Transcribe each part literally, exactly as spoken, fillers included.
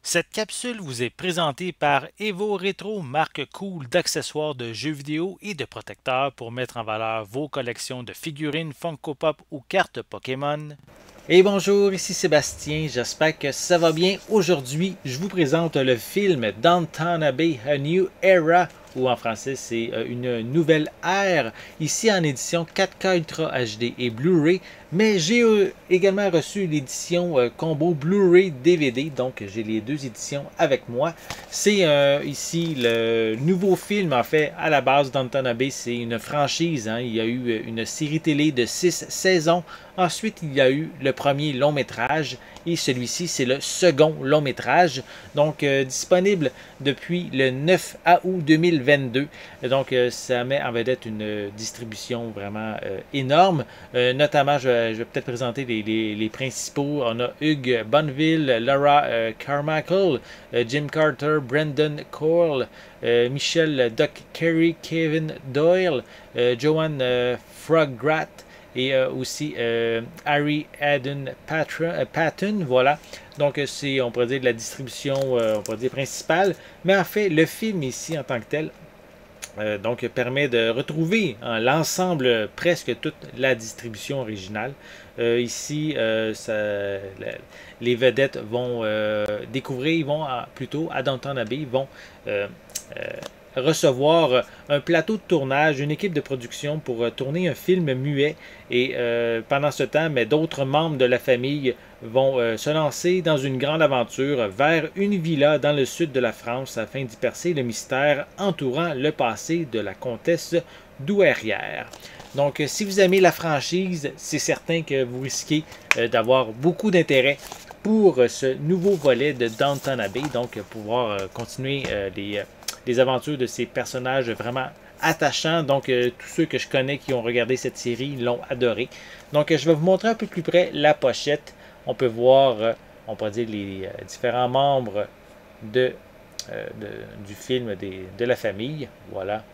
Cette capsule vous est présentée par Evo Retro, marque cool d'accessoires de jeux vidéo et de protecteurs pour mettre en valeur vos collections de figurines Funko Pop ou cartes Pokémon. Et bonjour, ici Sébastien, j'espère que ça va bien. Aujourd'hui, je vous présente le film Downton Abbey, A New Era, ou en français c'est une nouvelle ère, ici en édition quatre K Ultra H D et Blu-ray, mais j'ai également reçu l'édition combo Blu-ray D V D, donc j'ai les deux éditions avec moi. C'est euh, ici le nouveau film, en fait, à la base. Downton Abbey, c'est une franchise, hein. Il y a eu une série télé de six saisons. Ensuite, il y a eu le premier long métrage et celui-ci, c'est le second long métrage. Donc, euh, disponible depuis le neuf août deux mille vingt-deux. Donc, euh, ça met en vedette une distribution vraiment euh, énorme. Euh, notamment, je, je vais peut-être présenter les, les, les principaux. On a Hugh Bonneville, Laura euh, Carmichael, euh, Jim Carter, Brendan Cole, euh, Michelle Doc Carey, Kevin Doyle, euh, Joanne euh, Frograt, et euh, aussi euh, Harry Adden euh, Patton, voilà. Donc c'est, on pourrait dire, de la distribution, euh, on pourrait dire, principale. Mais en fait, le film ici, en tant que tel, euh, donc permet de retrouver hein, l'ensemble, presque toute la distribution originale. Euh, ici, euh, ça, la, les vedettes vont euh, découvrir, ils vont à, plutôt à Downton Abbey, ils vont euh, euh, recevoir un plateau de tournage, une équipe de production pour tourner un film muet. Et euh, pendant ce temps, mais d'autres membres de la famille vont euh, se lancer dans une grande aventure vers une villa dans le sud de la France afin d'y percer le mystère entourant le passé de la comtesse Douairière. Donc, si vous aimez la franchise, c'est certain que vous risquez euh, d'avoir beaucoup d'intérêt pour ce nouveau volet de Downton Abbey, donc pouvoir euh, continuer euh, les, euh, les aventures de ces personnages vraiment attachants. Donc, euh, tous ceux que je connais qui ont regardé cette série l'ont adoré. Donc, euh, je vais vous montrer un peu plus près la pochette. On peut voir, euh, on peut dire, les euh, différents membres de, euh, de, du film des, de la famille. Voilà.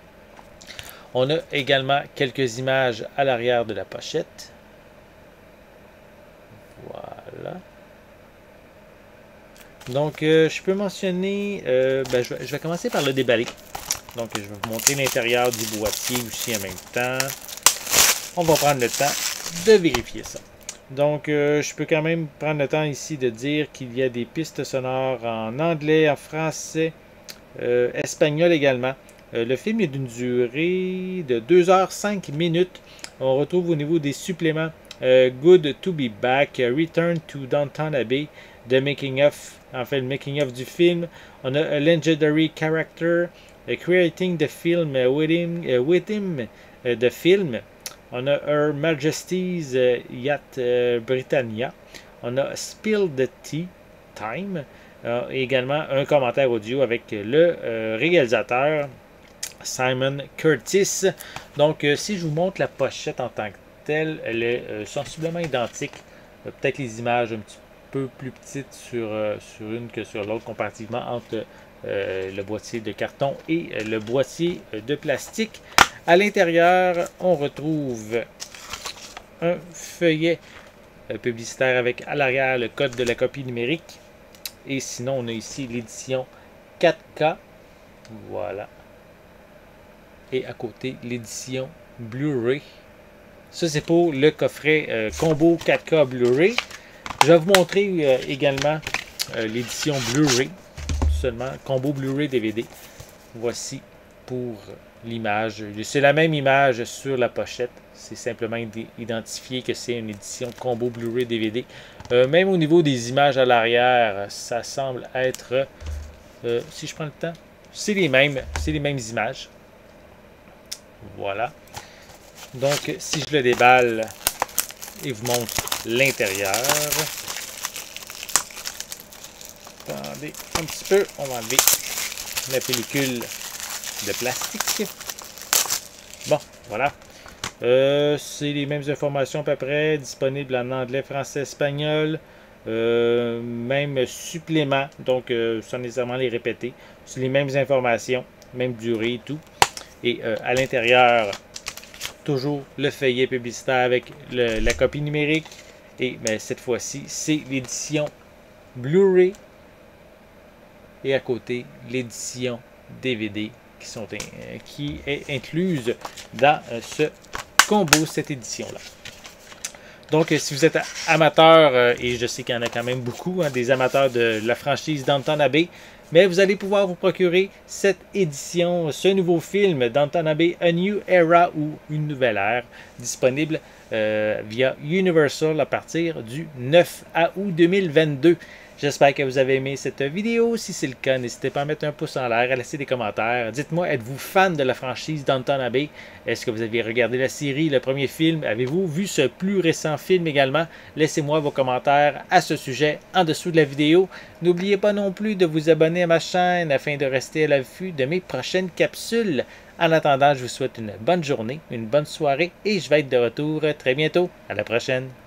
On a également quelques images à l'arrière de la pochette. Voilà. Donc, euh, je peux mentionner, euh, ben, je, vais, je vais commencer par le déballer. Donc, je vais vous montrer l'intérieur du boîtier aussi en même temps. On va prendre le temps de vérifier ça. Donc, euh, je peux quand même prendre le temps ici de dire qu'il y a des pistes sonores en anglais, en français, euh, espagnol également. Euh, le film est d'une durée de deux heures cinq minutes. On retrouve au niveau des suppléments euh, Good to be Back, Return to Downton Abbey, The Making of, en fait le Making of du film. On a A Legendary Character, uh, Creating the Film uh, with Him, uh, with him uh, the Film. On a Her Majesty's uh, Yacht uh, Britannia. On a Spill the Tea Time. Euh, également un commentaire audio avec le euh, réalisateur Simon Curtis. Donc, euh, si je vous montre la pochette en tant que telle, elle est euh, sensiblement identique. Euh, Peut-être les images un petit peu plus petites sur, euh, sur une que sur l'autre, comparativement entre euh, le boîtier de carton et euh, le boîtier de plastique. À l'intérieur, on retrouve un feuillet euh, publicitaire avec à l'arrière le code de la copie numérique. Et sinon, on a ici l'édition quatre K. Voilà. Et à côté, l'édition Blu-ray. Ça, c'est pour le coffret euh, combo quatre K Blu-ray. Je vais vous montrer euh, également euh, l'édition Blu-ray. Seulement, combo Blu-ray D V D. Voici pour l'image. C'est la même image sur la pochette. C'est simplement identifié que c'est une édition combo Blu-ray D V D. Euh, même au niveau des images à l'arrière, ça semble être, euh, si je prends le temps, c'est les mêmes, c'est les mêmes images. Voilà. Donc, si je le déballe et vous montre l'intérieur. Attendez un petit peu, on va enlever la pellicule de plastique. Bon, voilà. Euh, c'est les mêmes informations à peu près, disponibles en anglais, français, espagnol. Euh, même supplément, donc euh, sans nécessairement les répéter. C'est les mêmes informations, même durée et tout. Et euh, à l'intérieur, toujours le feuillet publicitaire avec le, la copie numérique. Et mais cette fois-ci, c'est l'édition Blu-ray et à côté l'édition D V D qui, sont, euh, qui est incluse dans euh, ce combo, cette édition-là. Donc, si vous êtes amateur, euh, et je sais qu'il y en a quand même beaucoup, hein, des amateurs de la franchise Downton Abbey, mais vous allez pouvoir vous procurer cette édition, ce nouveau film, Downton Abbey, A New Era ou Une Nouvelle Ère, disponible euh, via Universal à partir du neuf août deux mille vingt-deux. J'espère que vous avez aimé cette vidéo. Si c'est le cas, n'hésitez pas à mettre un pouce en l'air, à laisser des commentaires. Dites-moi, êtes-vous fan de la franchise Downton Abbey? Est-ce que vous avez regardé la série, le premier film? Avez-vous vu ce plus récent film également? Laissez-moi vos commentaires à ce sujet en dessous de la vidéo. N'oubliez pas non plus de vous abonner à ma chaîne afin de rester à l'affût de mes prochaines capsules. En attendant, je vous souhaite une bonne journée, une bonne soirée et je vais être de retour très bientôt. À la prochaine!